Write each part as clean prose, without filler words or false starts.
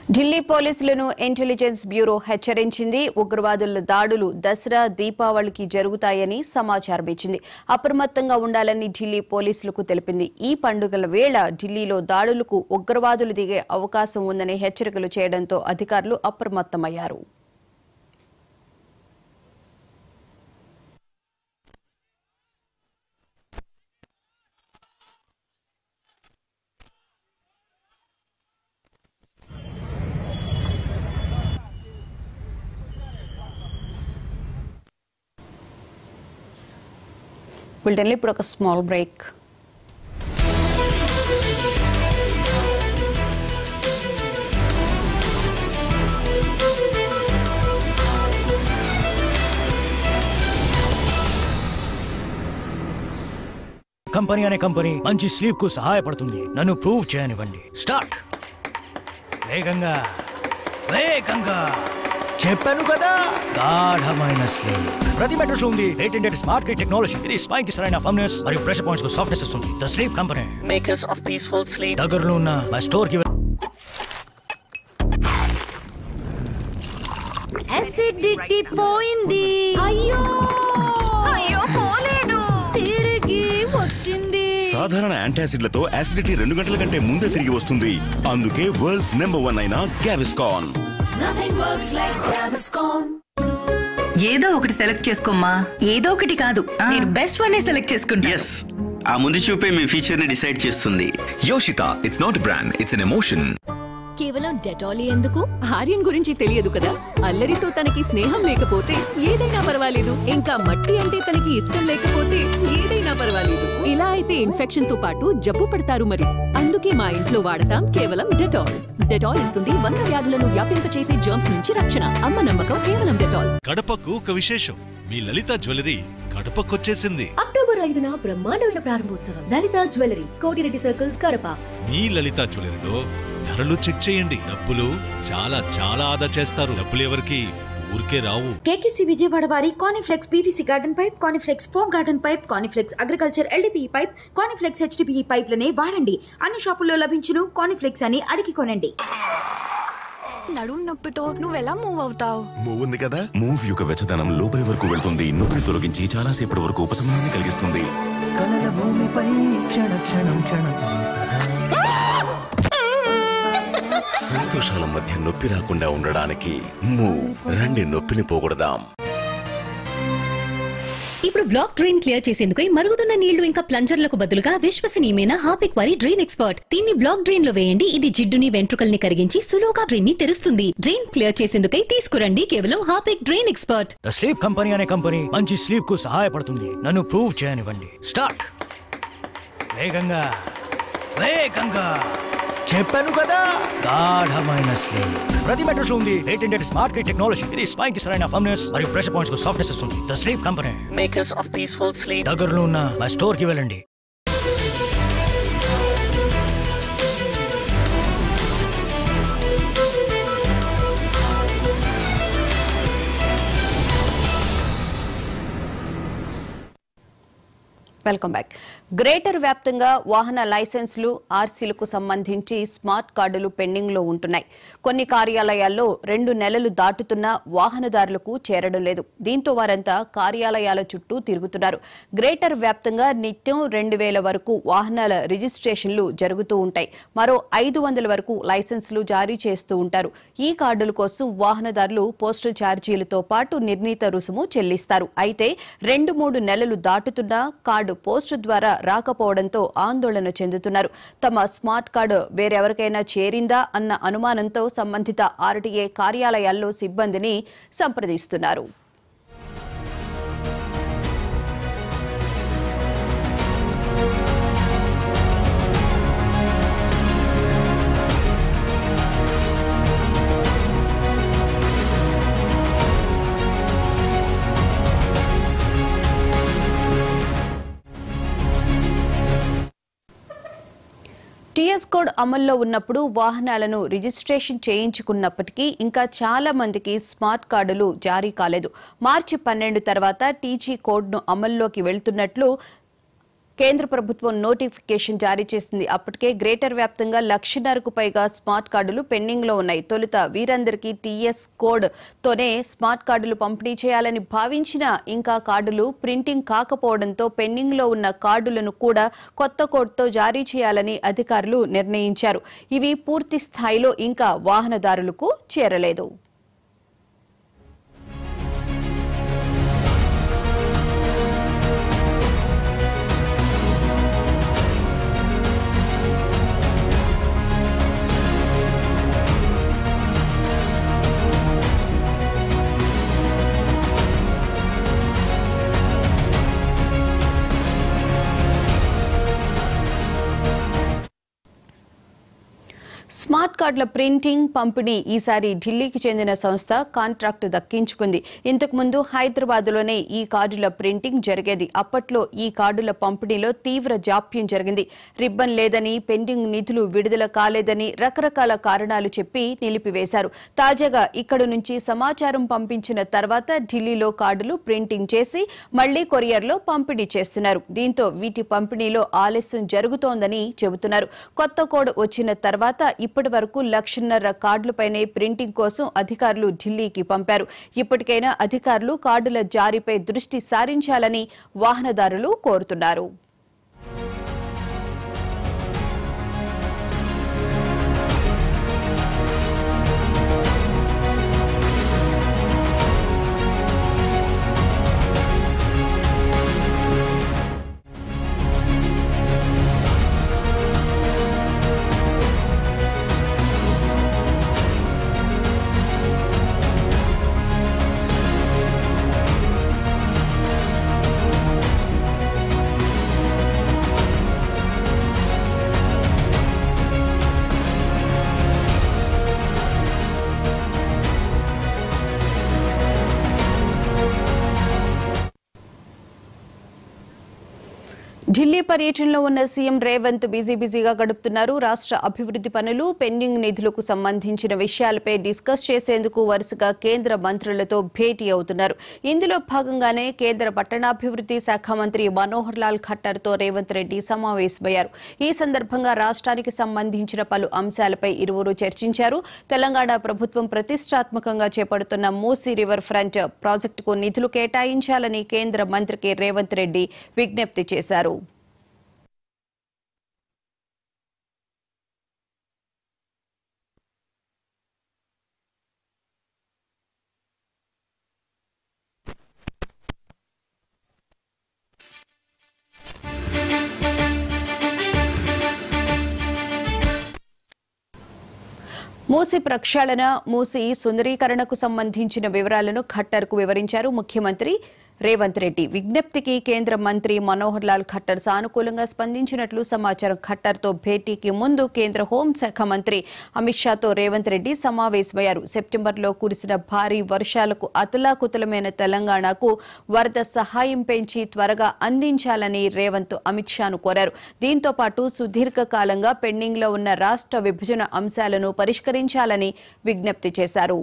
ఢిల్లీ పోలీసులను intelligence bureau హెచ్చరించింది. ఉగ్రవాదుల దాడులు దసరా దీపావళికి జరుగుతాయని సమాచారం ఇచ్చింది. అప్రమత్తంగా ఉండాలని ఢిల్లీ పోలీసులకు తెలిపింది. ఈ పండుగల వేళ ఢిల్లీలో దాడులకు ఉగ్రవాదులు దిగే అవకాశం ఉందని హెచ్చరికలు చేయడంతో అధికారులు అప్రమత్తమయ్యారు. We'll ఇప్పుడు ఒక స్మాల్ బ్రేక్. కంపెనీ అనే కంపెనీ మంచి స్లీప్ కు సహాయపడుతుంది. నన్ను ప్రూవ్ చేయనివ్వండి. స్టార్ట్. వేగంగా వేగంగా చెప్పాను కదా, గాఢమైన స్లీప్ ప్రతి మెట్రస్ లో ఉంది. Patented smart kit technology. ఇది స్పైన్ కి సరైన ఫర్మ్నెస్ మరియు ప్రెషర్ పాయింట్స్ కు సాఫ్ట్నెస్ ఇస్తుంది. The sleep company, makers of peaceful sleep. దగ్గరలో ఉన్న మై స్టోర్ కి అసిడిటీ పోయింది. అయ్యో అయ్యో పోలేదు, తిరిగి వచ్చింది. సాధారణ యాంటాసిడ్లతో యాసిడిటీ 2 గంటల కంటే ముందే తిరిగి వస్తుంది. అందుకే వరల్డ్స్ నెంబర్ 1 అయిన గావిస్కాన్. ఏదో ఒకటి సెలెక్ట్ చేసుకోమ్మా. ఏదో ఒకటి కాదు, నేను బెస్ట్ వన్ సెలెక్ట్ చేసుకుంటా. yes ఆ ముందు చూపే మీ ఫీచర్ ని డిసైడ్ చేస్తుంది. Yoshita, it's not brand, it's an emotion. కేవలం డెటాల్ ఎందుకు? ఆర్యన్ గురించి తెలియదు కదా. అల్లరితో తనకి స్నేహం లేకపోతే ఏదైనా పర్వాలేదు. ఇంకా మట్టి అంటే తనకి ఇష్టం లేకపోతే ఏదైనా పర్వాలేదు. ఇలా అయితే ఇన్ఫెక్షన్ తో పాటు జబ్బు పడతారు. మరి అందుకే మా ఇంట్లో వాడతాం కేవలం డెటాల్. డెటాల్ ఇస్తుంది 100 వ్యాధులను వ్యాపింపచేసే జర్మ్స్ నుంచి రక్షణ. అమ్మ నమ్మకం కేవలం డెటాల్. కడపకు ఒక విశేషం. మీ లలిత జ్యువెలరీ కడపకొచ్చేసింది. అక్టోబర్ 5న బ్రహ్మాండమైన ప్రారంభోత్సవం. Lalitha jewellery, Kotireddy circle, Kadapa. మీ లలిత జ్యువెలరీలో ధరలు చెక్ చేయండి. డబ్బులు చాలా చాలా ఆదా చేస్తారు. డబ్బులు ఎవరికి ఊరికే రావు. కేకేసి విజయవాడ వారి Coniflex PVC garden pipe, Coniflex foam garden pipe, Coniflex agriculture LDP pipe, Coniflex HDPE పైప్లనే వాడండి. అన్ని షాపుల్లో లభించును. కానిఫ్లెక్స్ అని అడిగి కొనండి. నడుము నొప్పితో నువ్వెలా మూవ్ అవుతావు? మూవ్ ఉంది కదా. మూవ్ యొక్క వెచ్చదనం లోపలి వరకు వెళ్తుంది. నొప్పిని తొలగించి చాలా సేపటి వరకు ఉపశమనాన్ని కలిగిస్తుంది. కలల భూమిపై క్షణ క్షణం క్షణం సంతోషాల మధ్య నొప్పి రాకుండా ఉండడానికి మూవ్. రండి నొప్పిని పోగొడదాం. ఇప్పుడు బ్లాక్ డ్రైన్ క్లియర్ చేసేందుకు మరుగుతున్న నీళ్లు ఇంకా ప్లంజర్లకు బదులుగా విశ్వసనీయమైన హార్పిక్ వారి డ్రైన్ ఎక్స్పర్ట్. దీన్ని బ్లాక్ డ్రైన్ లో వేయండి. ఇది జిడ్డుని వెంట్రుకల్ని కరిగించి సులువుగా డ్రైన్ ని తెరుస్తుంది. డ్రైన్ క్లియర్ చేసేందుకై తీసుకురండి కేవలం Harpic drain expert. The sleep company అనే కంపెనీ మంచి స్లీప్ కు సహాయపడుతుంది. నన్ను ప్రూవ్ చేయనివ్వండి. స్టార్ట్. వేగంగా వేగంగా చెప్పాను కదా, గాఢమైన స్లీప్ ప్రతి మెట్రస్ లో ఉంది. Patented smart kit technology. ఇది స్పైన్ కి సరైన ఫర్మ్నెస్ మరియు ప్రెషర్ పాయింట్స్ కు సాఫ్ట్నెస్ ఇస్తుంది. The sleep company, makers of peaceful sleep. దగ్గరలో ఉన్న మై స్టోర్ కి వెళ్ళండి. Welcome back. గ్రేటర్ వ్యాప్తంగా వాహన లైసెన్సులు, ఆర్సీలకు సంబంధించి స్మార్ట్ కార్డులు పెండింగ్ లో ఉంటున్నాయి. కొన్ని కార్యాలయాల్లో 2 నెలలు దాటుతున్నా వాహనదారులకు చేరడం లేదు. దీంతో వారంతా కార్యాలయాల చుట్టూ తిరుగుతున్నారు. గ్రేటర్ వ్యాప్తంగా నిత్యం 2000 వరకు వాహనాల రిజిస్ట్రేషన్లు జరుగుతూ ఉంటాయి. మరో 500 వరకు లైసెన్సులు జారీ చేస్తూ ఉంటారు. ఈ కార్డుల కోసం వాహనదారులు పోస్టల్ ఛార్జీలతో పాటు నిర్ణీత రుసుము చెల్లిస్తారు. అయితే 2-3 నెలలు దాటుతున్నా కార్డు పోస్టు ద్వారా రాకపోవడంతో ఆందోళన చెందుతున్నారు. తమ స్మార్ట్ కార్డు వేరెవరికైనా చేరిందా అన్న అనుమానంతో సంబంధిత ఆర్టీఏ కార్యాలయాల్లో సిబ్బందిని సంప్రదిస్తున్నారు. టీఎస్ కోడ్ అమల్లో ఉన్నప్పుడు వాహనాలను రిజిస్ట్రేషన్ చేయించుకున్నప్పటికీ ఇంకా చాలా మందికి స్మార్ట్ కార్డులు జారీ కాలేదు. మార్చి 12 తర్వాత టీజీ కోడ్ను అమల్లోకి వెళ్తున్నట్లు కేంద్ర ప్రభుత్వం నోటిఫికేషన్ జారీ చేసింది. అప్పటికే గ్రేటర్ వ్యాప్తంగా 1,00,000కు పైగా స్మార్ట్ కార్డులు పెండింగ్ లో ఉన్నాయి. తొలుత వీరందరికీ టీఎస్ కోడ్ తోనే స్మార్ట్ కార్డులు పంపిణీ చేయాలని భావించినా ఇంకా కార్డులు ప్రింటింగ్ కాకపోవడంతో పెండింగ్ లో ఉన్న కార్డులను కూడా కొత్త కోడ్తో జారీ చేయాలని అధికారులు నిర్ణయించారు. ఇవి పూర్తి స్థాయిలో ఇంకా వాహనదారులకు చేరలేదు. స్మార్ట్ కార్డుల ప్రింటింగ్ పంపిణీ ఈసారి ఢిల్లీకి చెందిన సంస్థ కాంట్రాక్టు దక్కించుకుంది. ఇంతకుముందు హైదరాబాద్లోనే ఈ కార్డుల ప్రింటింగ్ జరిగేది. అప్పట్లో ఈ కార్డుల పంపిణీలో తీవ్ర జాప్యం జరిగింది. రిబ్బన్ లేదని, పెండింగ్ నిధులు విడుదల కాలేదని రకరకాల కారణాలు చెప్పి నిలిపివేశారు. తాజాగా ఇక్కడి నుంచి సమాచారం పంపించిన తర్వాత ఢిల్లీలో కార్డులు ప్రింటింగ్ చేసి మళ్లీ కొరియర్లో పంపిణీ చేస్తున్నారు. దీంతో వీటి పంపిణీలో ఆలస్యం జరుగుతోందని చెబుతున్నారు. కొత్త కోడ్ వచ్చిన తర్వాత ఇప్పటి వరకు 1,00,000 కార్డులపైనే ప్రింటింగ్ కోసం అధికారులు ఢిల్లీకి పంపారు. ఇప్పటికైనా అధికారులు కార్డుల జారీపై దృష్టి సారించాలని వాహనదారులు కోరుతున్నారు. ఢిల్లీ పర్యటనలో ఉన్న సీఎం రేవంత్ బిజీగా గడుపుతున్నారు. రాష్ట్ర అభివృద్ధి పనులు, పెండింగ్ నిధులకు సంబంధించిన విషయాలపై డిస్కస్ చేసేందుకు వరుసగా కేంద్ర మంత్రులతో భేటీ అవుతున్నారు. ఇందులో భాగంగానే కేంద్ర పట్టణాభివృద్ధి శాఖ మంత్రి మనోహర్ లాల్ ఖట్టర్తో రేవంత్ రెడ్డి సమావేశమయ్యారు. ఈ సందర్భంగా రాష్ట్రానికి సంబంధించిన పలు అంశాలపై ఇరువురు చర్చించారు. తెలంగాణ ప్రభుత్వం ప్రతిష్టాత్మకంగా చేపడుతున్న మూసీ రివర్ ఫ్రంట్ ప్రాజెక్టుకు నిధులు కేటాయించాలని కేంద్ర మంత్రికి రేవంత్ రెడ్డి విజ్ఞప్తి చేశారు. మూసీ ప్రక్షాళన, మూసీ సుందరీకరణకు సంబంధించిన వివరాలను ఖట్టర్కు వివరించారు ముఖ్యమంత్రి రేవంత్ రెడ్డి. విజ్ఞప్తికి కేంద్ర మంత్రి మనోహర్ లాల్ ఖట్టర్ సానుకూలంగా స్పందించినట్లు సమాచారం. ఖట్టర్తో భేటీకి ముందు కేంద్ర హోంశాఖ మంత్రి అమిత్ షాతో రేవంత్ రెడ్డి సమావేశమయ్యారు. సెప్టెంబర్లో కురిసిన భారీ వర్షాలకు అతలాకుతలమైన తెలంగాణకు వరద సహాయం పెంచి త్వరగా అందించాలని రేవంత్ అమిత్ షాను కోరారు. దీంతో పాటు సుదీర్ఘకాలంగా పెండింగ్లో ఉన్న రాష్ట్ర విభజన అంశాలను పరిష్కరించాలని విజ్ఞప్తి చేశారు.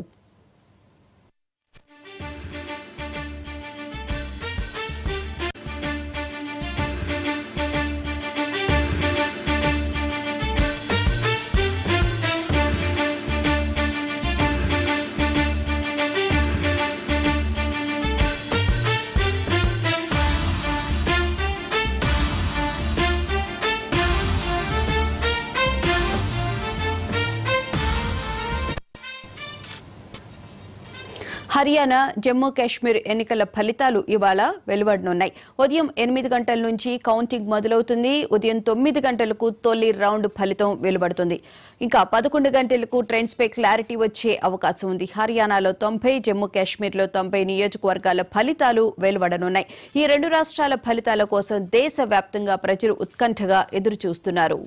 హర్యానా, జమ్మూ కాశ్మీర్ ఎన్నికల ఫలితాలు ఇవాళ వెలువడనున్నాయి. ఉదయం 8 గంటల నుంచి కౌంటింగ్ మొదలవుతుంది. ఉదయం 9 గంటలకు తొలి రౌండ్ ఫలితం వెలువడుతుంది. ఇంకా 11 గంటలకు ట్రెండ్స్ పై క్లారిటీ వచ్చే అవకాశం ఉంది. హర్యానాలో 90, జమ్మూ కాశ్మీర్లో 90 నియోజకవర్గాల ఫలితాలు వెలువడనున్నాయి. ఈ రెండు రాష్ట్రాల ఫలితాల కోసం దేశవ్యాప్తంగా ప్రజలు ఉత్కంఠగా ఎదురుచూస్తున్నారు.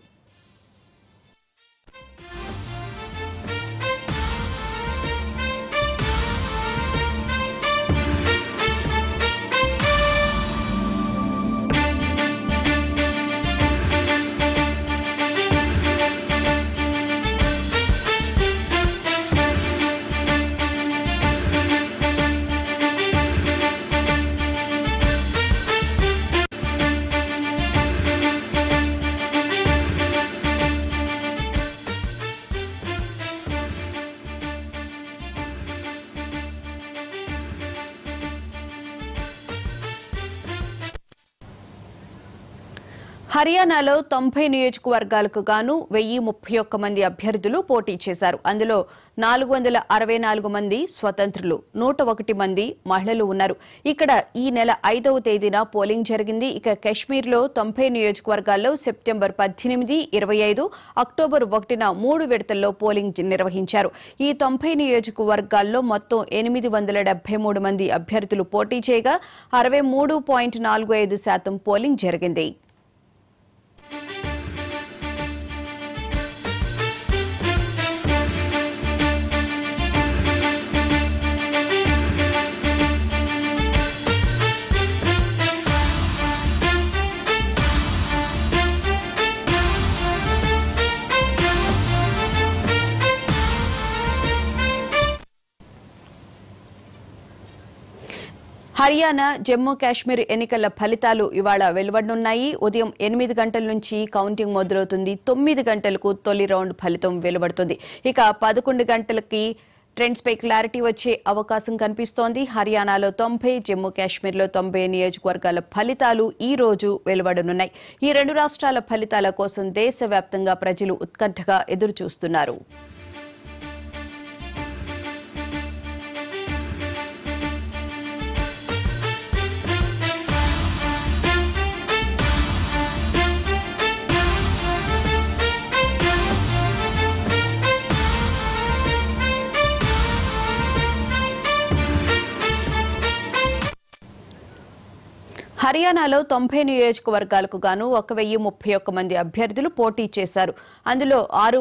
హర్యానాలో 90 నియోజకవర్గాలకు గాను 1031 మంది అభ్యర్థులు పోటీ చేశారు. అందులో 464 మంది స్వతంత్రులు, 101 మంది మహిళలు ఉన్నారు. ఇక్కడ ఈ నెల 5వ తేదీన పోలింగ్ జరిగింది. ఇక కశ్మీర్లో 90 నియోజకవర్గాల్లో సెప్టెంబర్ 18, 25, అక్టోబర్ 1న 3 విడతల్లో పోలింగ్ నిర్వహించారు. ఈ 90 నియోజకవర్గాల్లో మొత్తం 873 మంది అభ్యర్థులు పోటీ చేయగా 63.45% పోలింగ్ జరిగింది. హర్యానా, జమ్మూ కాశ్మీర్ ఎన్నికల ఫలితాలు ఇవాళ వెలువడనున్నాయి. ఉదయం 8 గంటల నుంచి కౌంటింగ్ మొదలవుతుంది. 9 గంటలకు తొలి రౌండ్ ఫలితం వెలువడుతుంది. ఇక 11 గంటలకి ట్రెండ్స్ పై క్లారిటీ వచ్చే అవకాశం కనిపిస్తోంది. హర్యానాలో 90, జమ్మూ కాశ్మీర్లో 90 నియోజకవర్గాల ఫలితాలు ఈ రోజు వెలువడనున్నాయి. ఈ రెండు రాష్ట్రాల ఫలితాల కోసం దేశవ్యాప్తంగా ప్రజలు ఉత్కంఠగా ఎదురుచూస్తున్నారు. హర్యానాలో 90 నియోజకవర్గాలకు గాను 1031 మంది అభ్యర్థులు పోటీ చేశారు. అందులో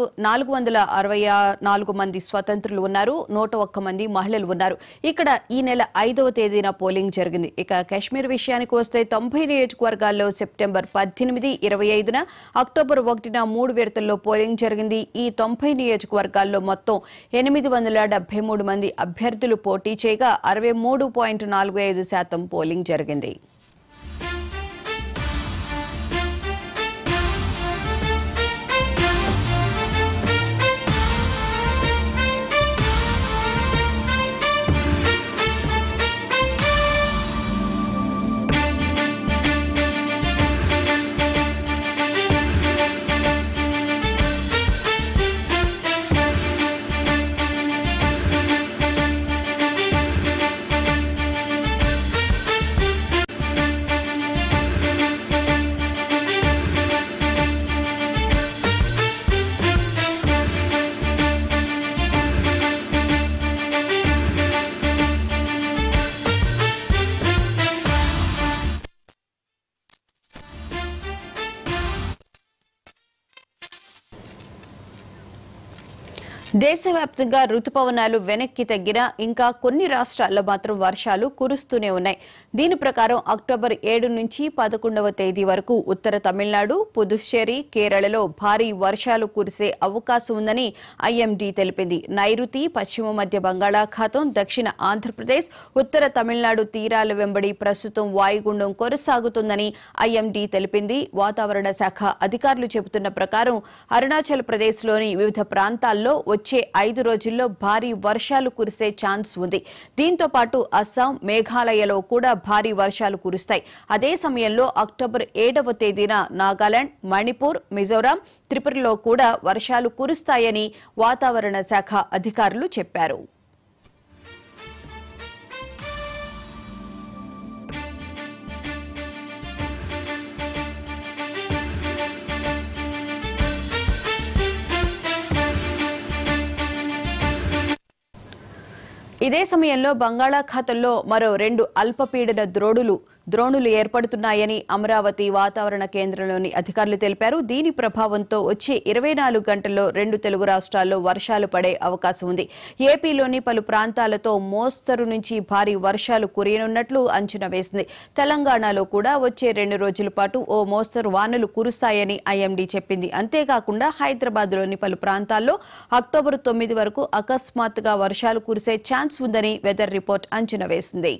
464 మంది స్వతంత్రులు ఉన్నారు, 101 మంది మహిళలు ఉన్నారు. ఇక్కడ ఈ నెల 5వ తేదీన పోలింగ్ జరిగింది. ఇక కశ్మీర్ విషయానికి వస్తే 90 నియోజకవర్గాల్లో సెప్టెంబర్ 18, 25న, అక్టోబర్ 1న 3 విడతల్లో పోలింగ్ జరిగింది. ఈ 90 నియోజకవర్గాల్లో మొత్తం 873 మంది అభ్యర్థులు పోటీ చేయగా 63.45% పోలింగ్ జరిగింది. దేశవ్యాప్తంగా రుతుపవనాలు వెనక్కి తగ్గినా ఇంకా కొన్ని రాష్ట్రాల్లో మాత్రం వర్షాలు కురుస్తూనే ఉన్నాయి. దీని ప్రకారం అక్టోబర్ 7 నుంచి 11వ తేదీ వరకు ఉత్తర తమిళనాడు, పుదుచ్చేరి, కేరళలో భారీ వర్షాలు కురిసే అవకాశం ఉందని ఐఎండీ తెలిపింది. నైరుతి, పశ్చిమ మధ్య బంగాళాఖాతం, దక్షిణ ఆంధ్రప్రదేశ్, ఉత్తర తమిళనాడు తీరాల వెంబడి ప్రస్తుతం వాయుగుండం కొనసాగుతుందని ఐఎండీ తెలిపింది. వాతావరణ శాఖ అధికారులు చెబుతున్న ప్రకారం అరుణాచల్ ప్రదేశ్లోని వివిధ ప్రాంతాల్లో వచ్చే 5 రోజుల్లో భారీ వర్షాలు కురిసే ఛాన్స్ ఉంది. దీంతో పాటు అస్సాం, మేఘాలయలో కూడా భారీ వర్షాలు కురుస్తాయి. అదే సమయంలో అక్టోబర్ 7వ తేదీన నాగాలాండ్, మణిపూర్, మిజోరాం, త్రిపురలో కూడా వర్షాలు కురుస్తాయని వాతావరణ శాఖ అధికారులు చెప్పారు. ఇదే సమయంలో బంగాళాఖాతంలో మరో 2 అల్పపీడన ద్రోణులు ఏర్పడుతున్నాయని అమరావతి వాతావరణ కేంద్రంలోని అధికారులు తెలిపారు. దీని ప్రభావంతో వచ్చే 24 గంటల్లో 2 తెలుగు రాష్ట్రాల్లో వర్షాలు పడే అవకాశం ఉంది. ఏపీలోని పలు ప్రాంతాలతో మోస్తరు నుంచి భారీ వర్షాలు కురియనున్నట్లు అంచనా వేసింది. తెలంగాణలో కూడా వచ్చే 2 రోజుల పాటు ఓ మోస్తరు వానలు కురుస్తాయని ఐఎండీ చెప్పింది. అంతేకాకుండా హైదరాబాద్లోని పలు ప్రాంతాల్లో అక్టోబర్ 9 వరకు అకస్మాత్తుగా వర్షాలు కురిసే ఛాన్స్ ఉందని వెదర్ రిపోర్ట్ అంచనా వేసింది.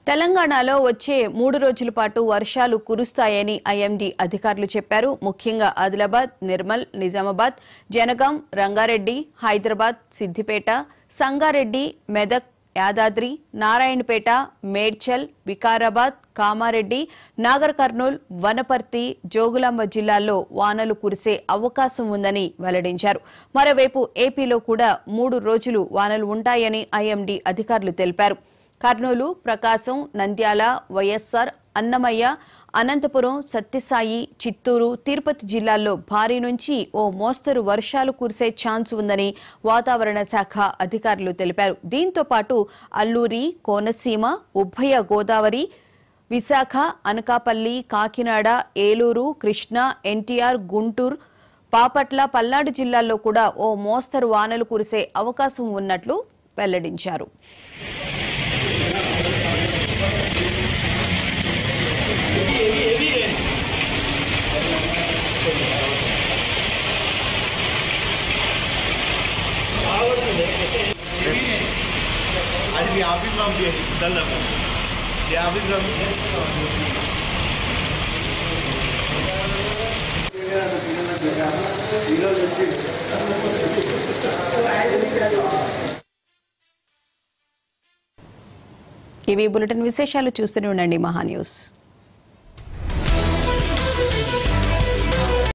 తెలంగాణలో వచ్చే 3 రోజుల పాటు వర్షాలు కురుస్తాయని ఐఎండీ అధికారులు చెప్పారు. ముఖ్యంగా ఆదిలాబాద్, నిర్మల్, నిజామాబాద్, జనగాం, రంగారెడ్డి, హైదరాబాద్, సిద్దిపేట, సంగారెడ్డి, మెదక్, యాదాద్రి, నారాయణపేట, మేడ్చల్, వికారాబాద్, కామారెడ్డి, నాగర్ కర్నూల్, వనపర్తి, జోగులాంబ జిల్లాల్లో వానలు కురిసే అవకాశం ఉందని వెల్లడించారు. మరోవైపు ఏపీలో కూడా 3 రోజులు వానలు ఉంటాయని ఐఎండీ అధికారులు తెలిపారు. కర్నూలు, ప్రకాశం, నంద్యాల, వైఎస్ఆర్, అన్నమయ్య, అనంతపురం, సత్యసాయి, చిత్తూరు, తిరుపతి జిల్లాల్లో భారీ నుంచి ఓ మోస్తరు వర్షాలు కురిసే ఛాన్స్ ఉందని వాతావరణ శాఖ అధికారులు తెలిపారు. దీంతో పాటు అల్లూరి, కోనసీమ, ఉభయ గోదావరి, విశాఖ, అనకాపల్లి, కాకినాడ, ఏలూరు, కృష్ణా, ఎన్టీఆర్, గుంటూరు, బాపట్ల, పల్నాడు జిల్లాల్లో కూడా ఓ మోస్తరు వానలు కురిసే అవకాశం ఉన్నట్లు వెల్లడించారు. ఇవి బులెటిన్ విశేషాలు. చూస్తూనే ఉండండి మహా న్యూస్.